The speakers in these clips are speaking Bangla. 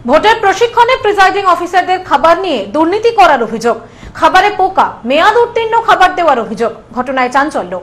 ভোটের প্রশিক্ষণে প্রিসাইডিং অফিসারদের খাবার নিয়ে দুর্নীতি করার অভিযোগ, খাবারে পোকা, মেয়াদ উত্তীর্ণ খাবার দেওয়ার অভিযোগ, ঘটনায় চাঞ্চল্য।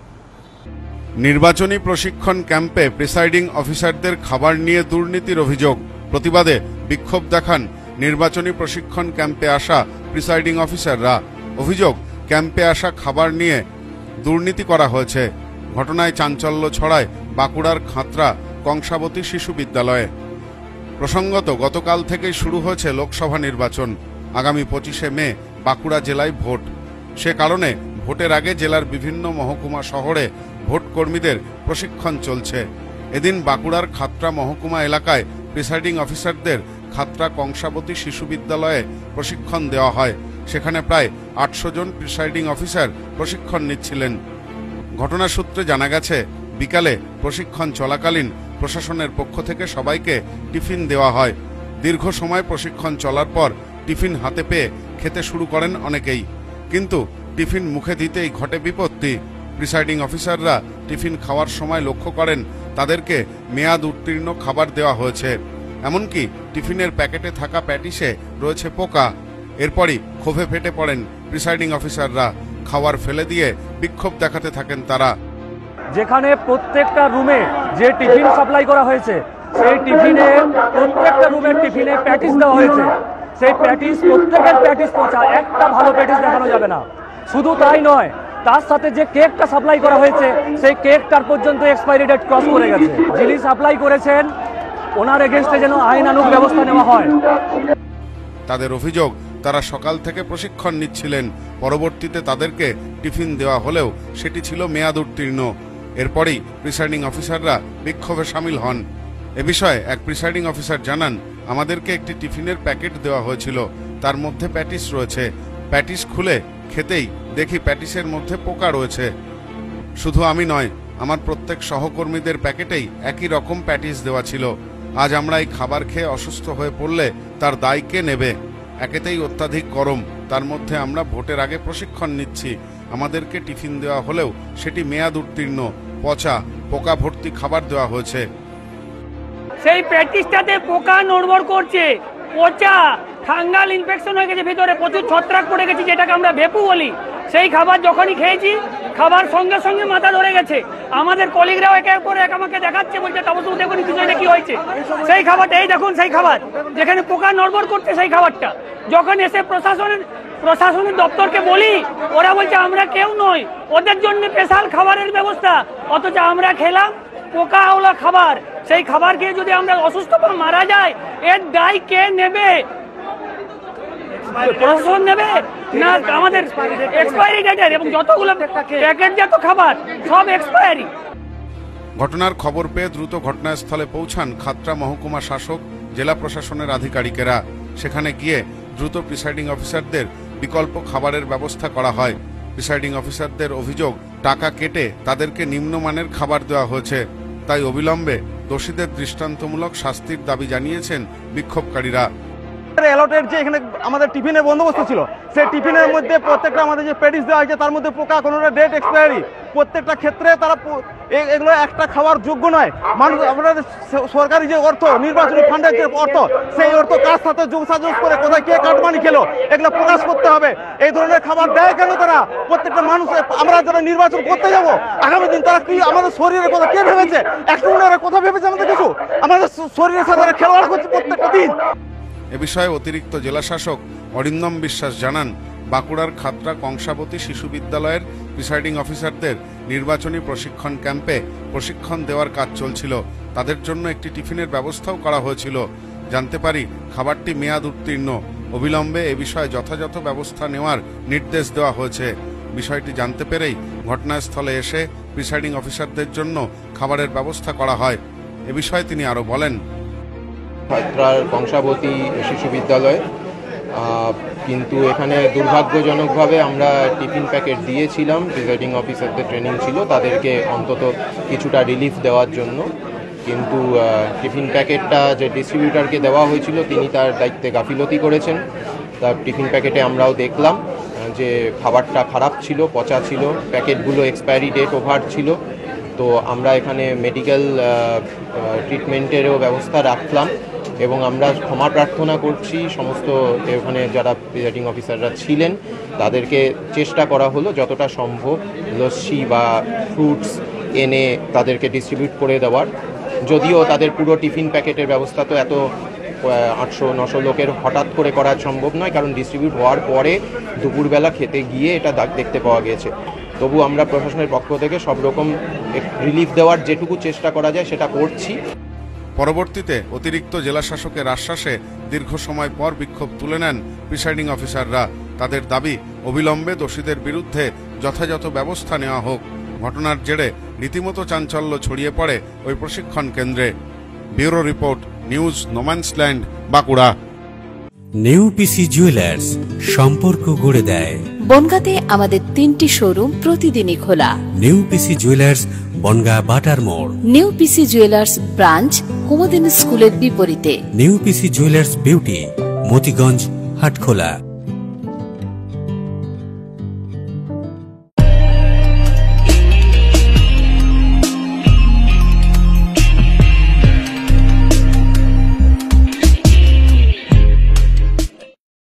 নির্বাচনী প্রশিক্ষণ ক্যাম্পে প্রিসাইডিং অফিসারদের খাবার নিয়ে দুর্নীতির অভিযোগ। প্রতিবাদে বিক্ষোভ দেখান নির্বাচনী প্রশিক্ষণ ক্যাম্পে আসা প্রিসাইডিং অফিসাররা। অভিযোগ, ক্যাম্পে আসা খাবার নিয়ে দুর্নীতি করা হয়েছে। ঘটনায় চাঞ্চল্য ছড়ায় বাঁকুড়ার খাতড়া কংসাবতী শিশু বিদ্যালয়ে। প্রসঙ্গত, গতকাল থেকেই শুরু হয়েছে লোকসভা নির্বাচন। আগামী 25শে মে বাঁকুড়া জেলায় ভোট। সে কারণে ভোটের আগে জেলার বিভিন্ন মহকুমা শহরে ভোট কর্মীদের প্রশিক্ষণ চলছে। এদিন বাঁকুড়ার খাতড়া মহকুমা এলাকায় প্রিসাইডিং অফিসারদের খাতড়া কংসাবতী শিশু বিদ্যালয়ে প্রশিক্ষণ দেওয়া হয়। সেখানে প্রায় 800 জন প্রিসাইডিং অফিসার প্রশিক্ষণ নিচ্ছিলেন। ঘটনা সূত্রে জানা গেছে, বিকালে প্রশিক্ষণ চলাকালীন প্রশাসনের পক্ষ থেকে সবাইকে টিফিন দেওয়া হয়। দীর্ঘ সময় প্রশিক্ষণ চলার পর টিফিন হাতে পেয়ে খেতে শুরু করেন অনেকেই, কিন্তু টিফিন মুখে দিতেই ঘটে বিপত্তি। প্রিসাইডিং অফিসাররা টিফিন খাওয়ার সময় লক্ষ্য করেন তাদেরকে মেয়াদ উত্তীর্ণ খাবার দেওয়া হয়েছে। এমনকি টিফিনের প্যাকেটে থাকা প্যাটিসে রয়েছে পোকা। এরপরই ক্ষোভে ফেটে পড়েন প্রিসাইডিং অফিসাররা। খাবার ফেলে দিয়ে বিক্ষোভ দেখাতে থাকেন তারা। যেখানে প্রত্যেকটা রুমে যে টিফিন সাপ্লাই করা হয়েছে, সেই টিফিনে প্রত্যেকটা রুমের টিফিনে প্যাটিস দেওয়া হয়েছে। সেই প্যাটিস, প্রত্যেকের প্যাটিস পচা, একটা ভালো প্যাটিস দেখানো যাবে না। শুধু তাই নয়, তার সাথে যে কেকটা সাপ্লাই করা হয়েছে, সেই কেকটার পর্যন্ত এক্সপায়ারি ডেট ক্রস করে গেছে। যিনি সাপ্লাই করেছেন ওনার এগেইনস্টে যেন আইনানুগ ব্যবস্থা নেওয়া হয়। তাদের অভিযোগ, তারা সকাল থেকে প্রশিক্ষণ নিচ্ছিলেন। পরবর্তীতে তাদেরকে টিফিন দেওয়া হলেও সেটি ছিল মেয়াদ উত্তীর্ণ। এরপরেই প্রিসাইডিং অফিসাররা বিক্ষোভে সামিল হন। এ বিষয়ে এক প্রিসাইডিং অফিসার জানান, আমাদেরকে একটি টিফিনের প্যাকেট দেওয়া হয়েছিল, তার মধ্যে প্যাটিস রয়েছে। প্যাটিস খুলে খেতেই দেখি প্যাটিসের মধ্যে পোকা রয়েছে। শুধু আমি নয়, আমার প্রত্যেক সহকর্মীদের প্যাকেটেই একই রকম প্যাটিস দেওয়া ছিল। আজ আমরা এই খাবার খেয়ে অসুস্থ হয়ে পড়লে তার দায় কে নেবে? একেতেই অত্যাধিক গরম, তার মধ্যে আমরা ভোটের আগে প্রশিক্ষণ নিচ্ছি। আমাদেরকে টিফিন দেওয়া হলেও সেটি মেয়াদ উত্তীর্ণ, পচা, পোকা ভর্তি খাবার দেওয়া হয়েছে। সেই প্যাটিসটাতে পোকা নড়বড় করছে, পচা, ফাঙ্গাল ইনফেকশন হয়ে গেছে, ভিতরে প্রচুর ছত্রাক পড়ে গেছে, যেটাকে আমরা ভেপু বলি। সেই খাবার যখনই খেয়েছি, খাবার সঙ্গে সঙ্গে মাথা ধরে গেছে। আমাদের কলিগরাও একের পর এক আমাকে দেখাচ্ছে, বলছে তাবসু দেখুন বিষয়টা কি হয়েছে। সেই খাবারটা, এই দেখুন সেই খাবার যেখানে পোকা নড়বড় করছে, সেই খাবারটা যখন এসে প্রশাসনের দপ্তরকে বলি, ওরা বলছে আমরা কেউ নই, ওদের জন্য স্পেশাল খাবারের ব্যবস্থা। অথচ আমরা খেলাম পোকা আওলা খাবার। সেই খাবার খেয়ে যদি আমরা অসুস্থ বা মারা যাই, এর দায় কে নেবে? প্রশাসন নেবে না আমাদের এক্সপায়ারি ডেটের? এবং যতগুলো প্যাকেটজাত খাবার সব এক্সপায়ারি। ঘটনার খবর পেয়ে দ্রুত ঘটনাস্থলে পৌঁছান খাতড়া মহকুমা শাসক, জেলা প্রশাসনের আধিকারিকেরা। সেখানে গিয়ে দ্রুত প্রিসাইডিং অফিসারদের বিকল্প খাবারের ব্যবস্থা করা হয়। প্রিসাইডিং অফিসারদের অভিযোগ, টাকা কেটে তাদেরকে নিম্নমানের খাবার দেওয়া হয়েছে। তাই অবিলম্বে দোষীদের দৃষ্টান্তমূলক শাস্তির দাবি জানিয়েছেন বিক্ষোভকারীরা। অ্যালটের যে এখানে আমাদের টিফিনের বন্দোবস্ত ছিল, সেই টিফিনের মধ্যে প্রত্যেকটা আমাদের যে প্যাটিস দেওয়া হয়েছে তার মধ্যে পোকা, কোনোটা ডেট এক্সপায়ারি। প্রত্যেকটা ক্ষেত্রে তারা এগুলো একটা খাওয়ার যোগ্য নয়। মানুষ, আমাদের সরকারি যে অর্থ, নির্বাচনী ফান্ডের যে অর্থ, সেই অর্থ কার সাথে যোগসাযোগ করে কোথায় কে কাটমানি খেলো, এগুলো প্রকাশ করতে হবে। এই ধরনের খাবার দেয় কেন তারা? প্রত্যেকটা মানুষ, আমরা যারা নির্বাচন করতে যাবো আগামী দিন, তারা কি আমাদের শরীরের কথা কে ভেবেছে? একটু কথা ভেবেছে আমাদের কিছু? আমাদের শরীরের সাথে খেলোয়াড় করছে প্রত্যেকটা দিন। এ বিষয়ে অতিরিক্ত জেলা শাসক অরিন্দম বিশ্বাস জানান, বাঁকুড়ার খাতড়া কংসাবতী শিশু বিদ্যালয়ের প্রিসাইডিং অফিসারদের নির্বাচনী প্রশিক্ষণ ক্যাম্পে প্রশিক্ষণ দেওয়ার কাজ চলছিল। তাদের জন্য একটি টিফিনের ব্যবস্থাও করা হয়েছিল। জানতে পারি খাবারটি মেয়াদ উত্তীর্ণ। অবিলম্বে এ বিষয়ে যথাযথ ব্যবস্থা নেওয়ার নির্দেশ দেওয়া হয়েছে। বিষয়টি জানতে পেরেই ঘটনাস্থলে এসে প্রিসাইডিং অফিসারদের জন্য খাবারের ব্যবস্থা করা হয়। এ বিষয়ে তিনি আরও বলেন, খাতড়ার কংসাবতী শিশু বিদ্যালয়, কিন্তু এখানে দুর্ভাগ্যজনকভাবে আমরা টিফিন প্যাকেট দিয়েছিলাম। প্রিসাইডিং অফিসারদের ট্রেনিং ছিল তাদেরকে অন্তত কিছুটা রিলিফ দেওয়ার জন্য, কিন্তু টিফিন প্যাকেটটা যে ডিস্ট্রিবিউটারকে দেওয়া হয়েছিল তিনি তার দায়িত্বে গাফিলতি করেছেন। তার টিফিন প্যাকেটে আমরাও দেখলাম যে খাবারটা খারাপ ছিল, পচা ছিল, প্যাকেটগুলো এক্সপায়ারি ডেট ওভার ছিল। তো আমরা এখানে মেডিকেল ট্রিটমেন্টেরও ব্যবস্থা রাখলাম। এবং আমরা ক্ষমা প্রার্থনা করছি সমস্ত ওখানে যারা প্রিসাইডিং অফিসাররা ছিলেন, তাদেরকে চেষ্টা করা হলো যতটা সম্ভব লস্যি বা ফ্রুটস এনে তাদেরকে ডিস্ট্রিবিউট করে দেওয়ার। যদিও তাদের পুরো টিফিন প্যাকেটের ব্যবস্থা তো এত 800-900 লোকের হঠাৎ করে করা সম্ভব নয়, কারণ ডিস্ট্রিবিউট হওয়ার পরে দুপুরবেলা খেতে গিয়ে এটা দেখতে পাওয়া গেছে। তবু আমরা প্রশাসনের পক্ষ থেকে সব রকম রিলিফ দেওয়ার যেটুকু চেষ্টা করা যায় সেটা করছি। পরবর্তীতে অতিরিক্ত জেলাশাসকের আশ্বাসে দীর্ঘ সময় পর বিক্ষোভ তুলে নেন প্রিসাইডিং অফিসাররা। তাদের দাবি, অবিলম্বে দোষীদের বিরুদ্ধে যথাযথ ব্যবস্থা নেওয়া হোক। ঘটনার জেরে রীতিমতো চাঞ্চল্য ছড়িয়ে পড়ে ওই প্রশিক্ষণ কেন্দ্রে। Bureau report, news no man's land, Bankura. Neupisi jewellers, সম্পর্ক গড়ে দেয়। বনগাঁতে আমাদের 3টি শোরুম প্রতিদিনই খোলা। নেউপিসি জুয়েলার্স, বনগাঁ বাটার মোড়। নেউপিসি জুয়েলার্স ব্রাঞ্চ, কুমুদিনী স্কুলের বিপরীতে। Neupisi jewellers beauty, Motiganj, Hatkhola.